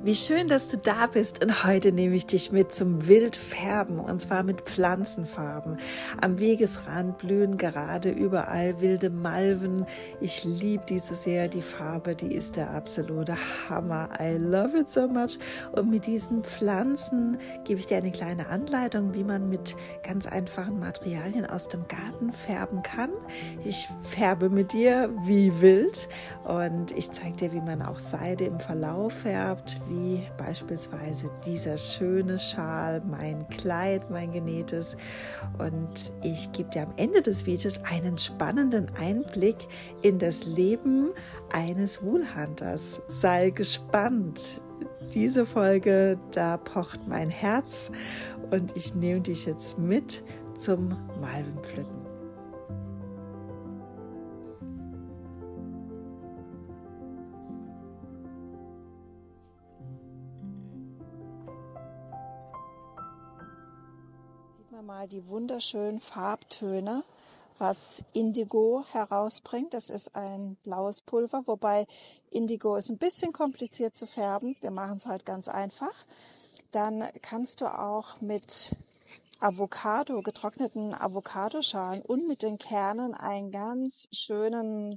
Wie schön, dass du da bist und heute nehme ich dich mit zum Wildfärben und zwar mit Pflanzenfarben. Am Wegesrand blühen gerade überall wilde Malven. Ich liebe diese sehr, die Farbe, die ist der absolute Hammer. I love it so much. Und mit diesen Pflanzen gebe ich dir eine kleine Anleitung, wie man mit ganz einfachen Materialien aus dem Garten färben kann. Ich färbe mit dir wie wild und ich zeige dir, wie man auch Seide im Verlauf färbt, wie beispielsweise dieser schöne Schal, mein Kleid, mein genähtes. Und ich gebe dir am Ende des Videos einen spannenden Einblick in das Leben eines Woolhunters. Sei gespannt. Diese Folge, da pocht mein Herz und ich nehme dich jetzt mit zum Malvenpflücken. Mal die wunderschönen Farbtöne, was Indigo herausbringt. Das ist ein blaues Pulver, wobei Indigo ist ein bisschen kompliziert zu färben. Wir machen es halt ganz einfach. Dann kannst du auch mit getrockneten Avocadoschalen und mit den Kernen einen ganz schöne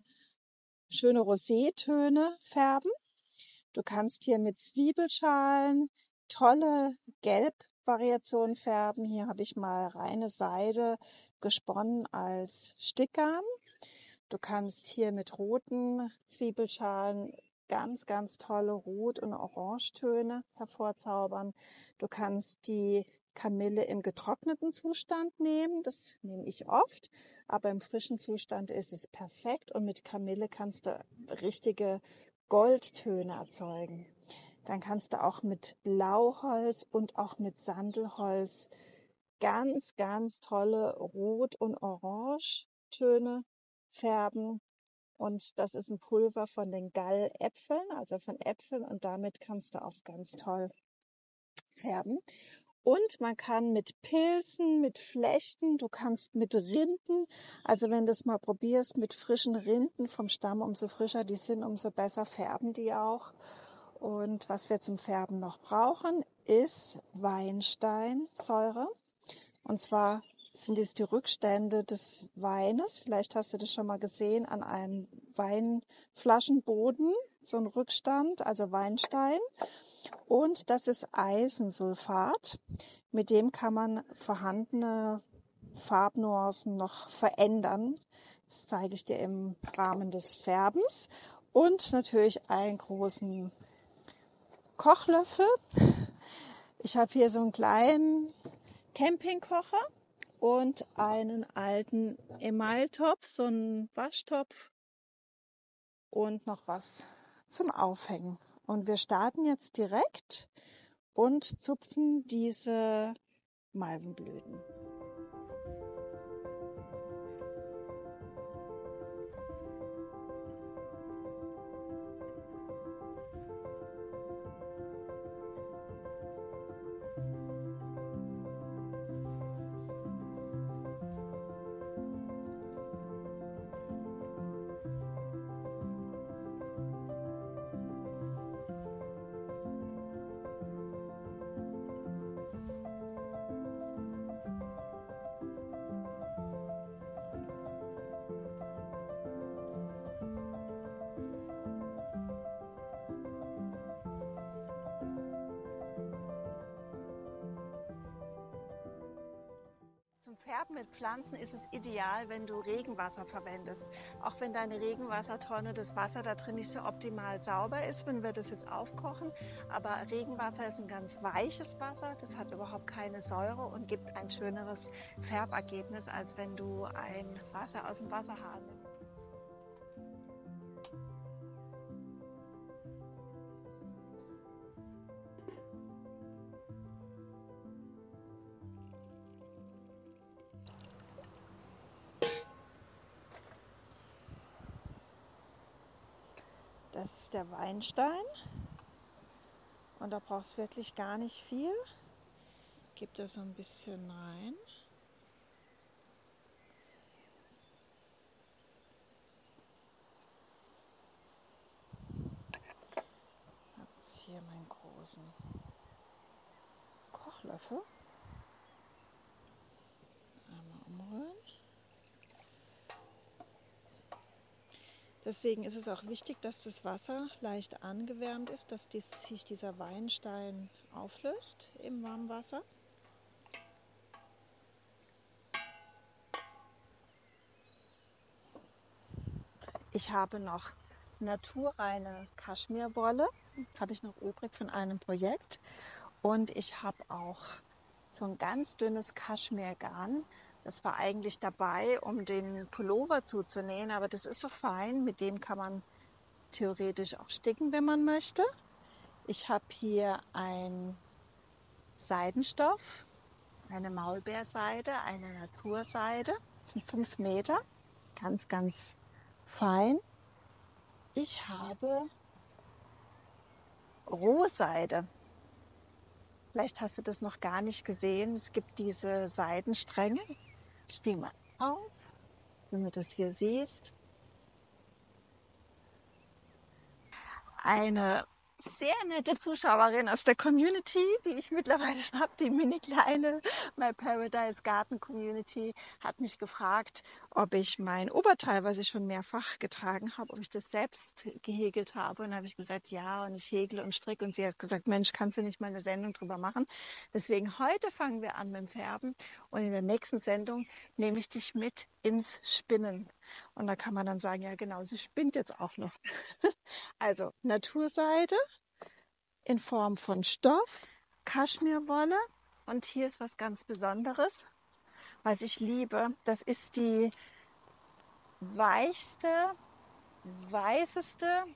Rosétöne färben. Du kannst hier mit Zwiebelschalen tolle Gelbvariationen färben. Hier habe ich mal reine Seide gesponnen als Stickgarn. Du kannst hier mit roten Zwiebelschalen ganz, ganz tolle Rot- und Orangetöne hervorzaubern. Du kannst die Kamille im getrockneten Zustand nehmen. Das nehme ich oft, aber im frischen Zustand ist es perfekt. Und mit Kamille kannst du richtige Goldtöne erzeugen. Dann kannst du auch mit Blauholz und auch mit Sandelholz ganz, ganz tolle Rot- und Orangetöne färben. Und das ist ein Pulver von den Galläpfeln, also von Äpfeln. Und damit kannst du auch ganz toll färben. Und man kann mit Pilzen, mit Flechten, du kannst mit Rinden, also wenn du es mal probierst, mit frischen Rinden vom Stamm, umso frischer die sind, umso besser färben die auch. Und was wir zum Färben noch brauchen, ist Weinsteinsäure. Und zwar sind es die Rückstände des Weines. Vielleicht hast du das schon mal gesehen an einem Weinflaschenboden, so ein Rückstand, also Weinstein. Und das ist Eisensulfat. Mit dem kann man vorhandene Farbnuancen noch verändern. Das zeige ich dir im Rahmen des Färbens. Und natürlich einen großen Kochlöffel. Ich habe hier so einen kleinen Campingkocher und einen alten Emailtopf, so einen Waschtopf und noch was zum Aufhängen. Und wir starten jetzt direkt und zupfen diese Malvenblüten. Zum Färben mit Pflanzen ist es ideal, wenn du Regenwasser verwendest. Auch wenn deine Regenwassertonne, das Wasser da drin nicht so optimal sauber ist, wenn wir das jetzt aufkochen. Aber Regenwasser ist ein ganz weiches Wasser, das hat überhaupt keine Säure und gibt ein schöneres Färbergebnis, als wenn du ein Wasser aus dem Wasserhahn nimmst. Das ist der Weinstein und da brauchst du wirklich gar nicht viel. Gib da so ein bisschen rein. Ich habe jetzt hier mein großen Kochlöffel. Einmal umrühren. Deswegen ist es auch wichtig, dass das Wasser leicht angewärmt ist, dass sich dieser Weinstein auflöst im warmen Wasser. Ich habe noch naturreine Kaschmirwolle, habe ich noch übrig von einem Projekt. Und ich habe auch so ein ganz dünnes Kaschmirgarn. Das war eigentlich dabei, um den Pullover zuzunähen, aber das ist so fein, mit dem kann man theoretisch auch sticken, wenn man möchte. Ich habe hier ein Seidenstoff, eine Maulbeerseide, eine Naturseide. Das sind 5 Meter, ganz, ganz fein. Ich habe Rohseide. Vielleicht hast du das noch gar nicht gesehen. Es gibt diese Seidenstränge. Steh mal auf, wenn du das hier siehst. Eine sehr nette Zuschauerin aus der Community, die ich mittlerweile schon habe, die mini kleine My Paradise Garden Community, hat mich gefragt, ob ich mein Oberteil, was ich schon mehrfach getragen habe, ob ich das selbst gehäkelt habe. Und dann habe ich gesagt, ja, und ich häkle und stricke. Und sie hat gesagt, Mensch, kannst du nicht mal eine Sendung drüber machen? Deswegen heute fangen wir an mit dem Färben und in der nächsten Sendung nehme ich dich mit ins Spinnen. Und da kann man dann sagen, ja genau, sie spinnt jetzt auch noch. Also Naturseide in Form von Stoff, Kaschmirwolle und hier ist was ganz Besonderes, was ich liebe. Das ist die weichste, weißeste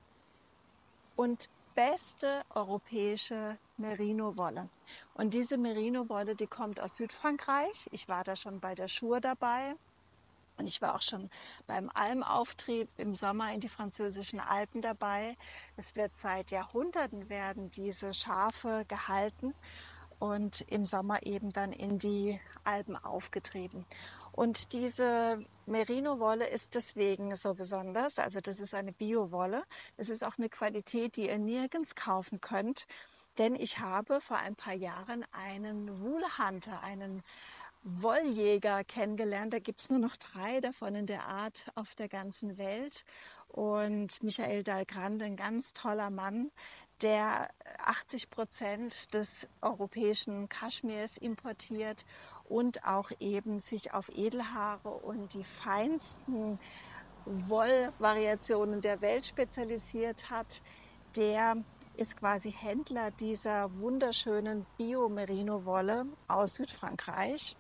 und beste europäische Merino-Wolle. Und diese Merino-Wolle, die kommt aus Südfrankreich. Ich war da schon bei der Schur dabei. Und ich war auch schon beim Almauftrieb im Sommer in die französischen Alpen dabei. Es wird seit Jahrhunderten werden diese Schafe gehalten und im Sommer eben dann in die Alpen aufgetrieben. Und diese Merino-Wolle ist deswegen so besonders. Also das ist eine Bio-Wolle. Es ist auch eine Qualität, die ihr nirgends kaufen könnt. Denn ich habe vor ein paar Jahren einen Wool Hunter, einen Wolljäger kennengelernt. Da gibt es nur noch 3 davon in der Art auf der ganzen Welt. Und Michael Dalgrand, ein ganz toller Mann, der 80% des europäischen Kaschmirs importiert und auch eben sich auf Edelhaare und die feinsten Wollvariationen der Welt spezialisiert hat, der ist quasi Händler dieser wunderschönen Bio-Merino-Wolle aus Südfrankreich.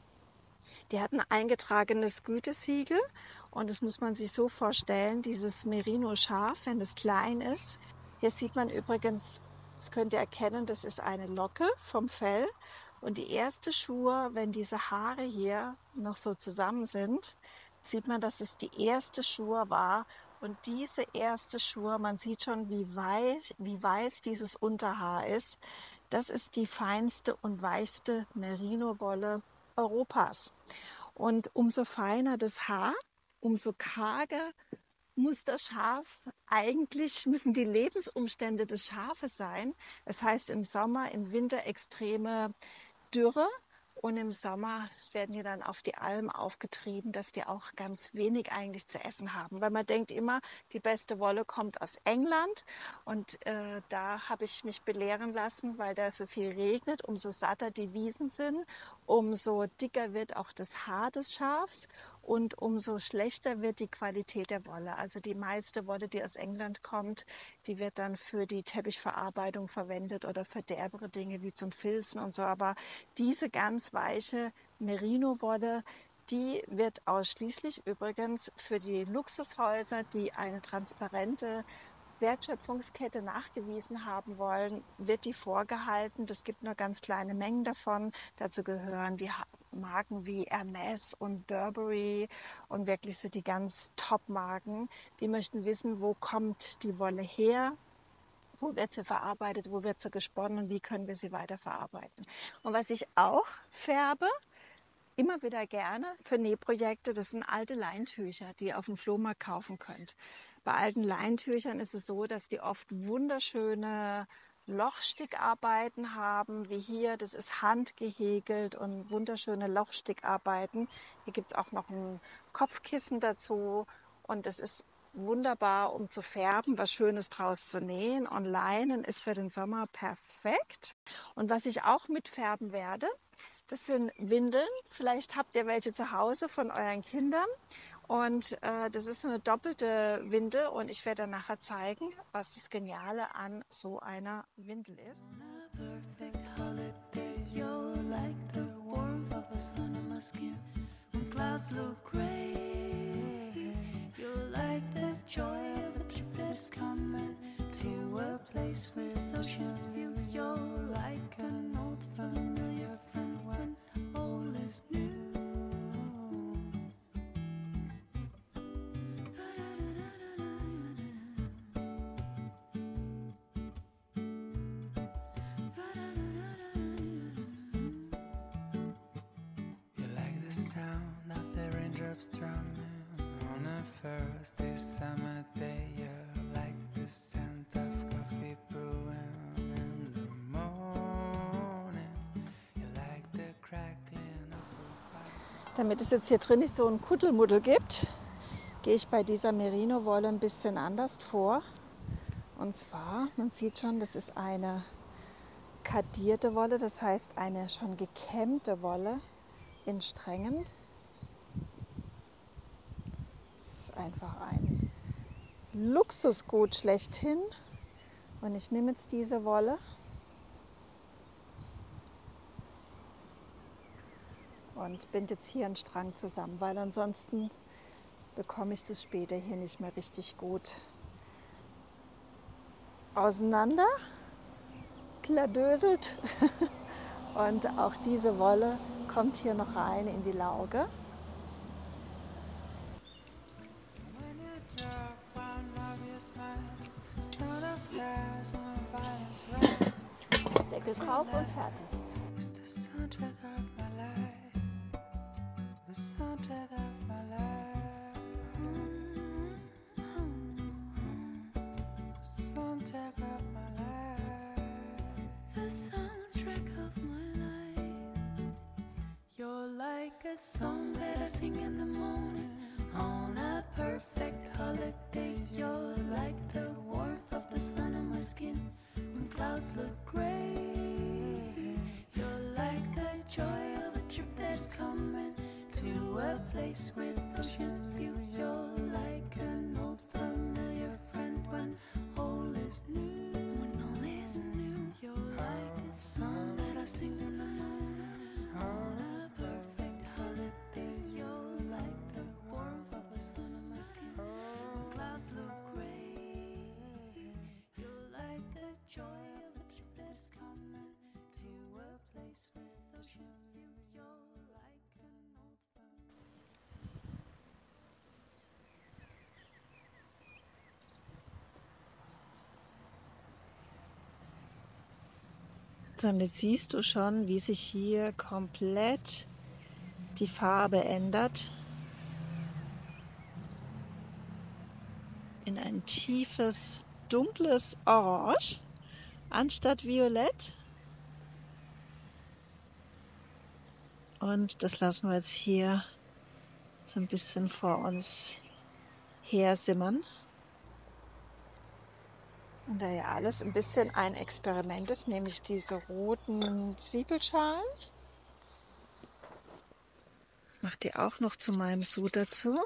Die hat ein eingetragenes Gütesiegel und das muss man sich so vorstellen, dieses Merino-Schaf, wenn es klein ist. Hier sieht man übrigens, das könnt ihr erkennen, das ist eine Locke vom Fell und die erste Schnur, wenn diese Haare hier noch so zusammen sind, sieht man, dass es die erste Schnur war. Und diese erste Schnur, man sieht schon, wie weiß dieses Unterhaar ist. Das ist die feinste und weichste Merino-Wolle Europas. Und umso feiner das Haar, umso karger muss das Schaf, eigentlich müssen die Lebensumstände des Schafes sein. Das heißt im Sommer, im Winter extreme Dürre und im Sommer werden die dann auf die Alm aufgetrieben, dass die auch ganz wenig eigentlich zu essen haben. Weil man denkt immer, die beste Wolle kommt aus England und da habe ich mich belehren lassen, weil da so viel regnet, umso satter die Wiesen sind, umso dicker wird auch das Haar des Schafs und umso schlechter wird die Qualität der Wolle. Also die meiste Wolle, die aus England kommt, die wird dann für die Teppichverarbeitung verwendet oder für derbere Dinge wie zum Filzen und so. Aber diese ganz weiche Merino-Wolle, die wird ausschließlich übrigens für die Luxushäuser, die eine transparente Wertschöpfungskette nachgewiesen haben wollen, wird die vorgehalten. Es gibt nur ganz kleine Mengen davon. Dazu gehören die Marken wie Hermes und Burberry und wirklich so die ganz Top-Marken. Die möchten wissen, wo kommt die Wolle her, wo wird sie verarbeitet, wo wird sie gesponnen und wie können wir sie weiterverarbeiten. Und was ich auch färbe, immer wieder gerne für Nähprojekte, das sind alte Leintücher, die ihr auf dem Flohmarkt kaufen könnt. Bei alten Leintüchern ist es so, dass die oft wunderschöne Lochstickarbeiten haben, wie hier. Das ist handgehäkelt und wunderschöne Lochstickarbeiten. Hier gibt es auch noch ein Kopfkissen dazu und das ist wunderbar, um zu färben, was Schönes draus zu nähen. Und Leinen ist für den Sommer perfekt. Und was ich auch mitfärben werde, das sind Windeln. Vielleicht habt ihr welche zu Hause von euren Kindern. Und das ist so eine doppelte Windel. Und ich werde dann nachher zeigen, was das Geniale an so einer Windel ist. Damit es jetzt hier drin nicht so ein Kuddelmuddel gibt, gehe ich bei dieser Merino-Wolle ein bisschen anders vor. Und zwar, man sieht schon, das ist eine kadierte Wolle, das heißt eine schon gekämmte Wolle in Strängen. Das ist einfach ein Luxusgut schlechthin. Und ich nehme jetzt diese Wolle und binde jetzt hier einen Strang zusammen, weil ansonsten bekomme ich das später hier nicht mehr richtig gut auseinander, kladöselt. Und auch diese Wolle kommt hier noch rein in die Lauge. Deckel drauf und fertig. A song that I sing in the morning on a perfect holiday. You're like the warmth of the sun on my skin when clouds look gray. You're like the joy of a trip that's coming to a place with ocean view. You're like an old familiar friend when all is new. When all is new, you're like a song that I sing in the morning on a perfect holiday. You're like the warmth of the sun on my skin when clouds look gray. You're like the joy of a trip that's coming to a place with ocean view. You're like an old familiar. Dann siehst du schon, wie sich hier komplett die Farbe ändert in ein tiefes, dunkles Orange anstatt Violett. Und das lassen wir jetzt hier so ein bisschen vor uns her simmern. Und da ja alles ein bisschen ein Experiment ist, nehme ich diese roten Zwiebelschalen, mache die auch noch zu meinem Sud dazu.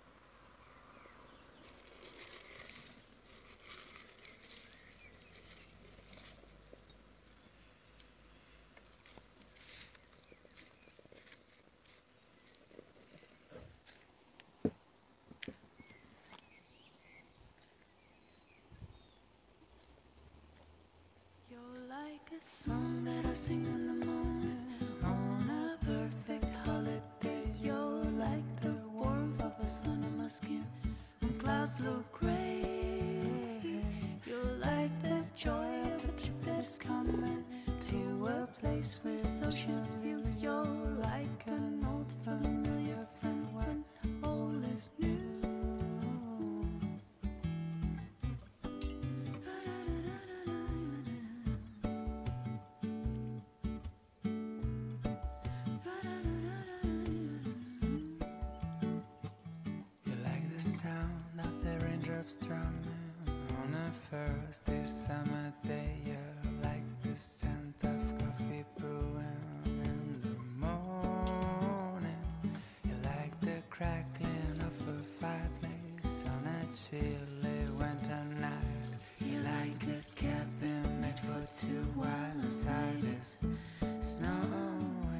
You're like a song that I sing in the morning on a perfect holiday. You're like the warmth of the sun on my skin when clouds look gray. You're like the joy of a trip that's coming to a place with ocean view. You're like an old familiar friend when all is new. sound of the raindrops drumming on a first day summer day. You're like the scent of coffee brewing in the morning. You're like the crackling of a fireplace on a chilly winter night. You're like a cabin made for two while inside is snowing.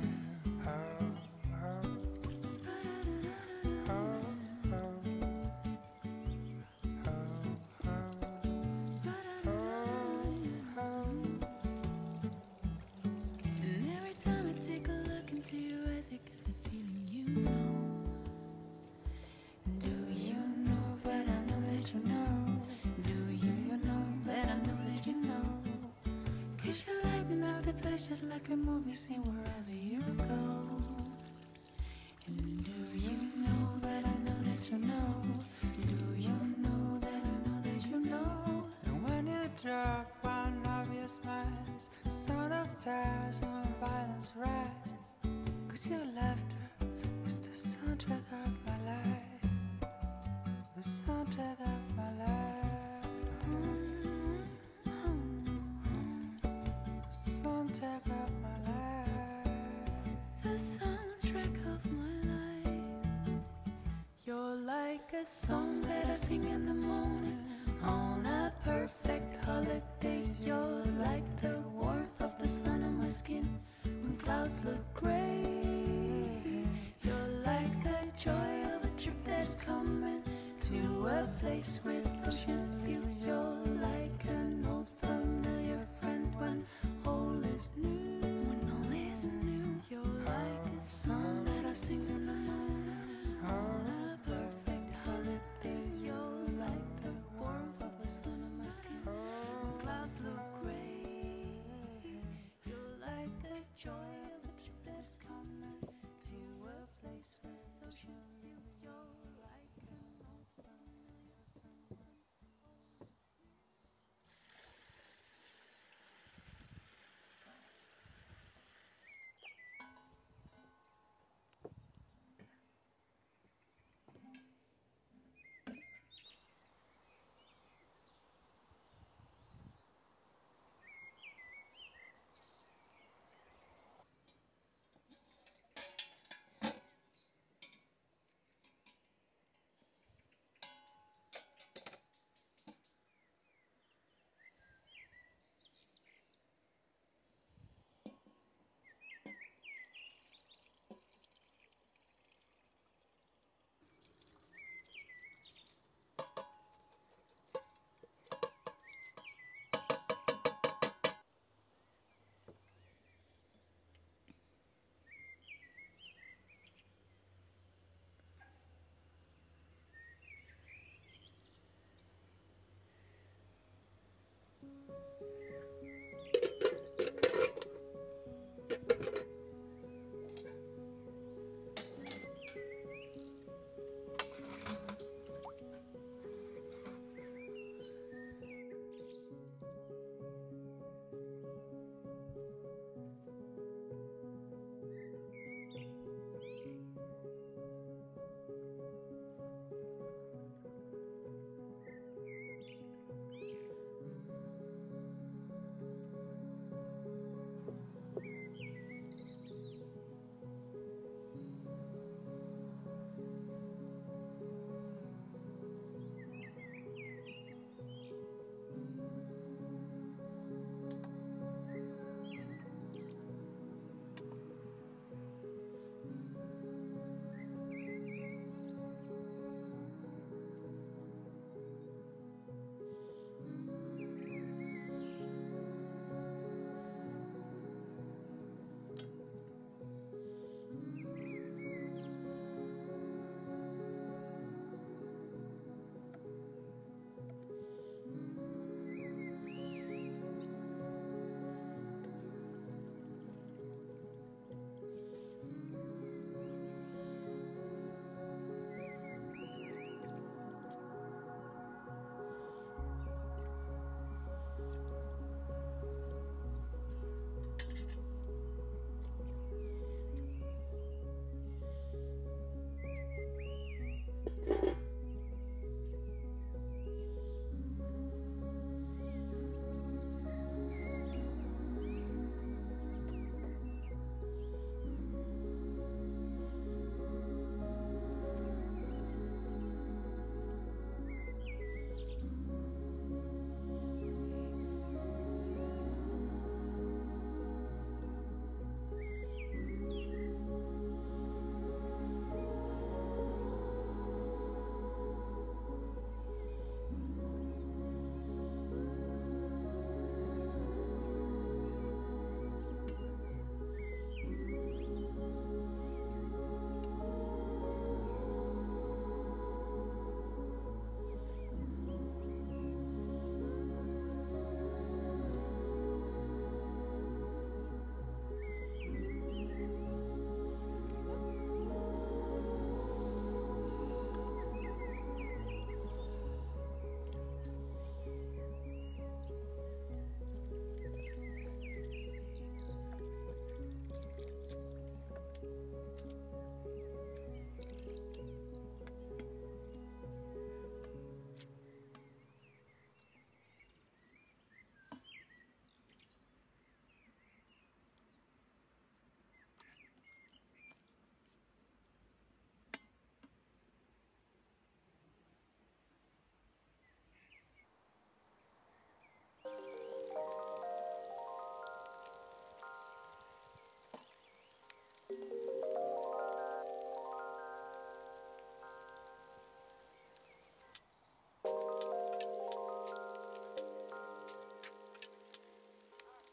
Just like a movie scene wherever you go. And do you know that I know that you know? Do you know that I know that you know? And when you drop one of your smiles, the sound of tears and violence rise. 'Cause your laughter is the soundtrack of my life. The soundtrack of my life. Soundtrack of my life. The soundtrack of my life. You're like a song that I sing in the morning on a perfect holiday. You're like the warmth of the sun on my skin when clouds look gray. You're like the joy of a trip that's coming to a place with ocean view. You're like an old familiar friend when all is new. When all is new, you're like a song that I sing in the morning on a perfect holiday. You're like the warmth of the sun on my skin when clouds look gray. You're like the joy of a trip that's coming to a place with ocean view. You're like an old familiar friend.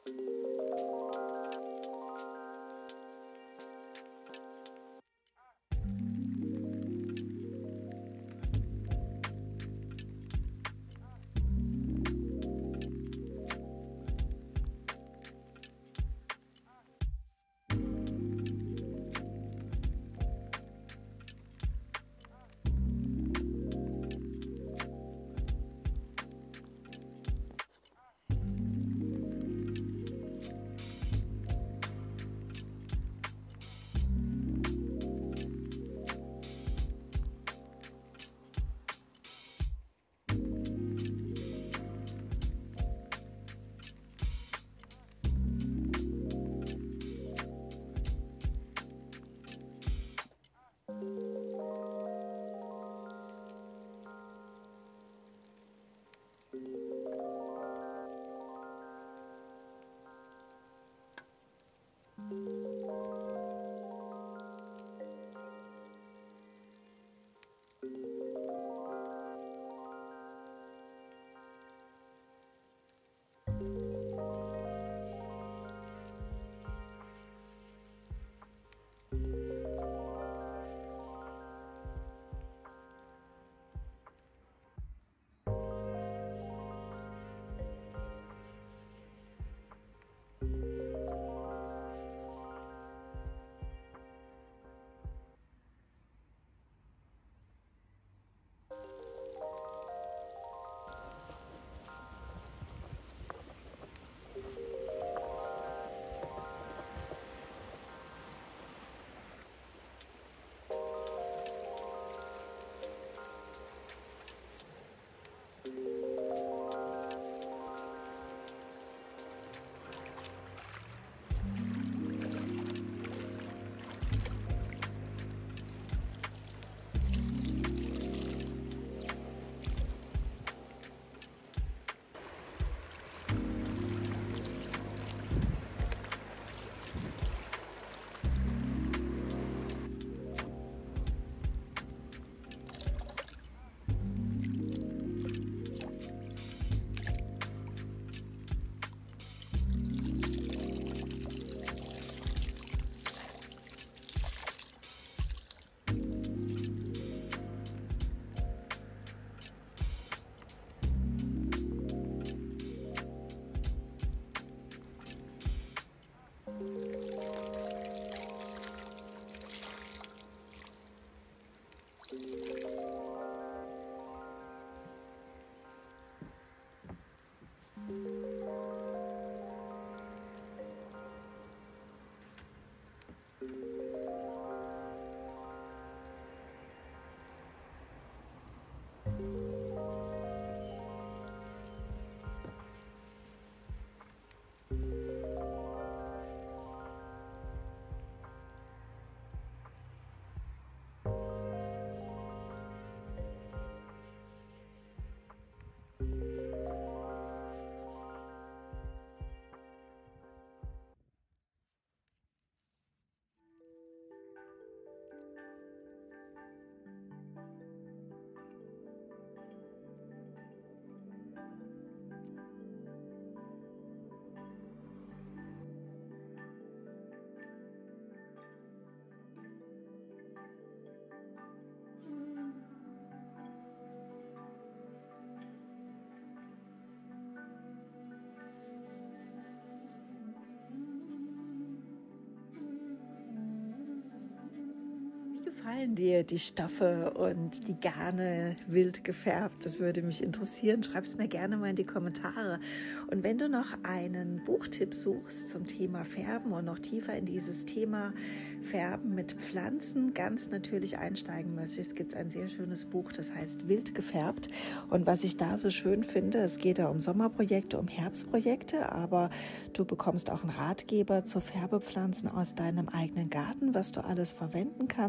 Gefallen dir die Stoffe und die Garne wild gefärbt? Das würde mich interessieren. Schreib es mir gerne mal in die Kommentare. Und wenn du noch einen Buchtipp suchst zum Thema Färben und noch tiefer in dieses Thema Färben mit Pflanzen ganz natürlich einsteigen möchtest, gibt es ein sehr schönes Buch, das heißt Wild gefärbt. Und was ich da so schön finde, es geht da um Sommerprojekte, um Herbstprojekte, aber du bekommst auch einen Ratgeber zu Färbepflanzen aus deinem eigenen Garten, was du alles verwenden kannst.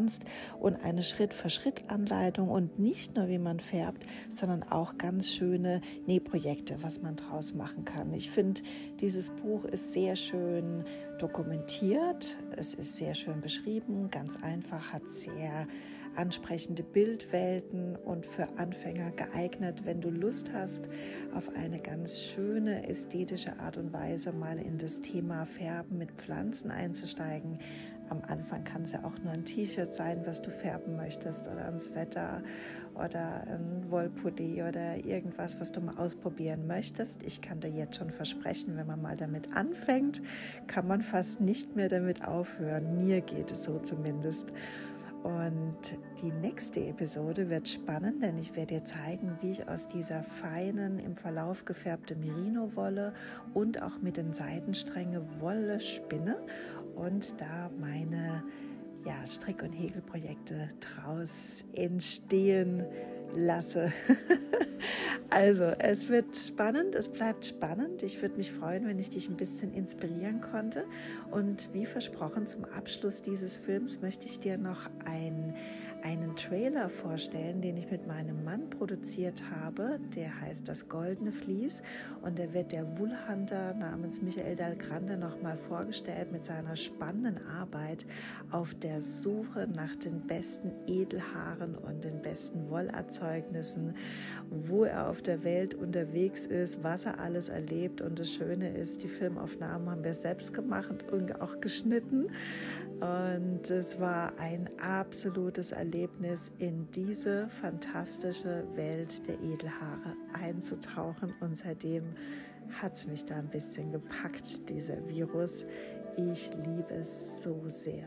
und eine Schritt-für-Schritt-Anleitung und nicht nur, wie man färbt, sondern auch ganz schöne Nähprojekte, was man draus machen kann. Ich finde, dieses Buch ist sehr schön dokumentiert, es ist sehr schön beschrieben, ganz einfach, hat sehr ansprechende Bildwelten und für Anfänger geeignet, wenn du Lust hast, auf eine ganz schöne ästhetische Art und Weise mal in das Thema Färben mit Pflanzen einzusteigen. Am Anfang kann es ja auch nur ein T-Shirt sein, was du färben möchtest, oder ein Sweater oder ein Wollpulli oder irgendwas, was du mal ausprobieren möchtest. Ich kann dir jetzt schon versprechen, wenn man mal damit anfängt, kann man fast nicht mehr damit aufhören. Mir geht es so zumindest. Und die nächste Episode wird spannend, denn ich werde dir zeigen, wie ich aus dieser feinen, im Verlauf gefärbte Merino-Wolle und auch mit den Seidenstränge Wolle spinne und da meine Strick- und Häkelprojekte draus entstehen lasse. Also, es wird spannend, es bleibt spannend. Ich würde mich freuen, wenn ich dich ein bisschen inspirieren konnte. Und wie versprochen, zum Abschluss dieses Films möchte ich dir noch einen Trailer vorstellen, den ich mit meinem Mann produziert habe. Der heißt Das Goldene Vlies und der wird der Woolhunter namens Michael Dal Grande nochmal vorgestellt mit seiner spannenden Arbeit auf der Suche nach den besten Edelhaaren und den besten Wollerzeugnissen, wo er auf der Welt unterwegs ist, was er alles erlebt. Und das Schöne ist, die Filmaufnahmen haben wir selbst gemacht und auch geschnitten. Und es war ein absolutes Erlebnis, in diese fantastische Welt der Edelhaare einzutauchen. Und seitdem hat es mich da ein bisschen gepackt, dieser Virus. Ich liebe es so sehr.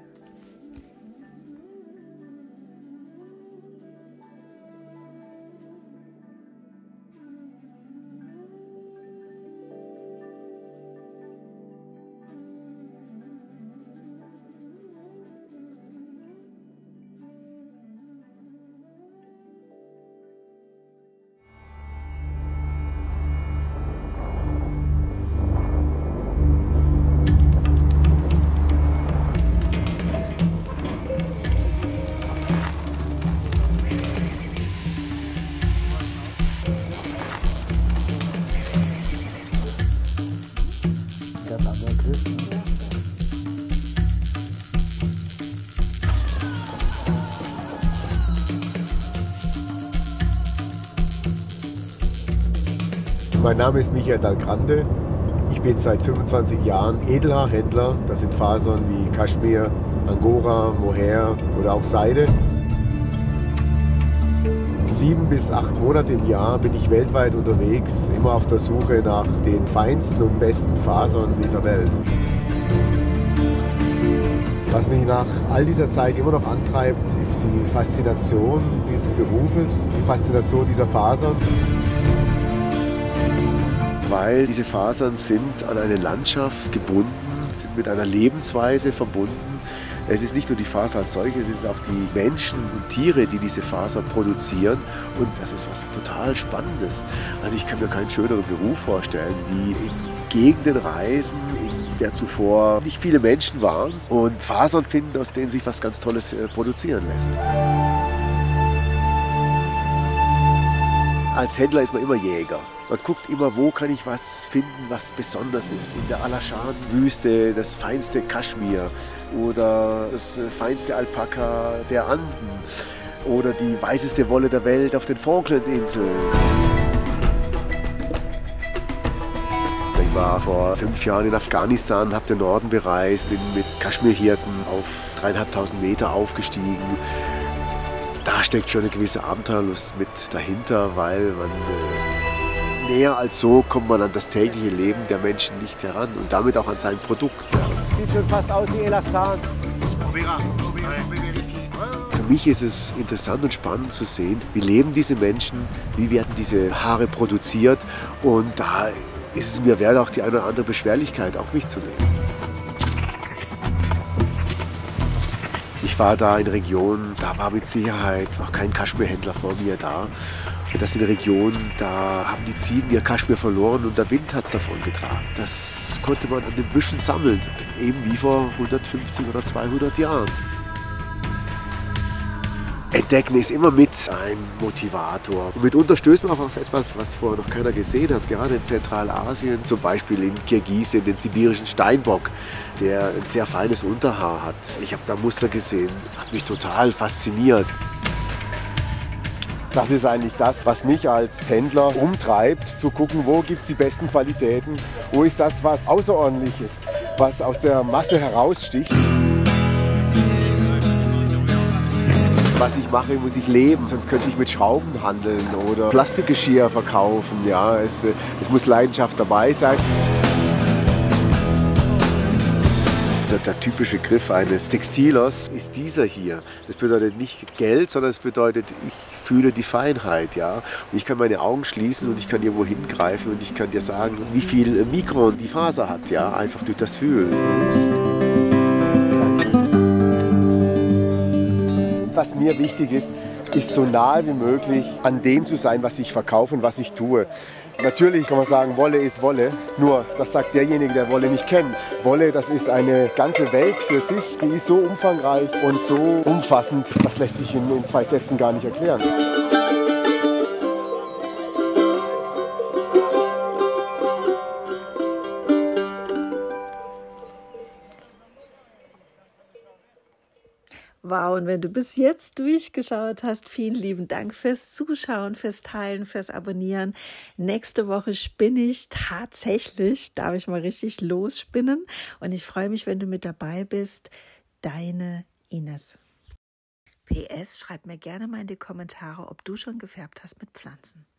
Mein Name ist Michael Dal Grande. Ich bin seit 25 Jahren Edelhaarhändler. Das sind Fasern wie Kaschmir, Angora, Mohair oder auch Seide. 7 bis 8 Monate im Jahr bin ich weltweit unterwegs, immer auf der Suche nach den feinsten und besten Fasern dieser Welt. Was mich nach all dieser Zeit immer noch antreibt, ist die Faszination dieses Berufes, die Faszination dieser Fasern. Weil diese Fasern sind an eine Landschaft gebunden, sind mit einer Lebensweise verbunden. Es ist nicht nur die Faser als solche, es ist auch die Menschen und Tiere, die diese Faser produzieren. Und das ist was total Spannendes. Also ich kann mir keinen schöneren Beruf vorstellen, wie in Gegenden reisen, in der zuvor nicht viele Menschen waren und Fasern finden, aus denen sich was ganz Tolles produzieren lässt. Als Händler ist man immer Jäger. Man guckt immer, wo kann ich was finden, was besonders ist. In der Alashan-Wüste das feinste Kaschmir oder das feinste Alpaka der Anden oder die weißeste Wolle der Welt auf den Falklandinseln. Ich war vor 5 Jahren in Afghanistan, habe den Norden bereist, bin mit Kaschmirhirten auf 3.500 Meter aufgestiegen. Da steckt schon eine gewisse Abenteuerlust mit dahinter, weil man näher als so kommt man an das tägliche Leben der Menschen nicht heran und damit auch an sein Produkt. Sieht schon fast aus wie Elastan. Für mich ist es interessant und spannend zu sehen, wie leben diese Menschen, wie werden diese Haare produziert und da ist es mir wert, auch die eine oder andere Beschwerlichkeit auf mich zu nehmen. Ich war da in Regionen, da war mit Sicherheit auch kein Kaschmirhändler vor mir da. Das sind Regionen, da haben die Ziegen ihr Kaschmir verloren und der Wind hat es davon getragen. Das konnte man an den Büschen sammeln, eben wie vor 150 oder 200 Jahren. Entdecken ist immer mit ein Motivator. Und mitunter stößt man auch auf etwas, was vorher noch keiner gesehen hat. Gerade in Zentralasien, zum Beispiel in Kirgisien, den sibirischen Steinbock, der ein sehr feines Unterhaar hat. Ich habe da Muster gesehen, hat mich total fasziniert. Das ist eigentlich das, was mich als Händler umtreibt, zu gucken, wo gibt es die besten Qualitäten, wo ist das, was außerordentlich ist, was aus der Masse heraussticht. Was ich mache, muss ich leben, sonst könnte ich mit Schrauben handeln oder Plastikgeschirr verkaufen. Ja, es muss Leidenschaft dabei sein. Der typische Griff eines Textilers ist dieser hier. Das bedeutet nicht Geld, sondern es bedeutet, ich fühle die Feinheit. Ja? Und ich kann meine Augen schließen und ich kann irgendwo hingreifen und ich kann dir sagen, wie viel Mikron die Faser hat. Ja? Einfach durch das Fühlen. Was mir wichtig ist so nahe wie möglich an dem zu sein, was ich verkaufe und was ich tue. Natürlich kann man sagen, Wolle ist Wolle, nur das sagt derjenige, der Wolle nicht kennt. Wolle, das ist eine ganze Welt für sich, die ist so umfangreich und so umfassend, das lässt sich in 2 Sätzen gar nicht erklären. Wow, und wenn du bis jetzt durchgeschaut hast, vielen lieben Dank fürs Zuschauen, fürs Teilen, fürs Abonnieren. Nächste Woche spinne ich tatsächlich, darf ich mal richtig losspinnen. Und ich freue mich, wenn du mit dabei bist. Deine Ines. PS, schreib mir gerne mal in die Kommentare, ob du schon gefärbt hast mit Pflanzen.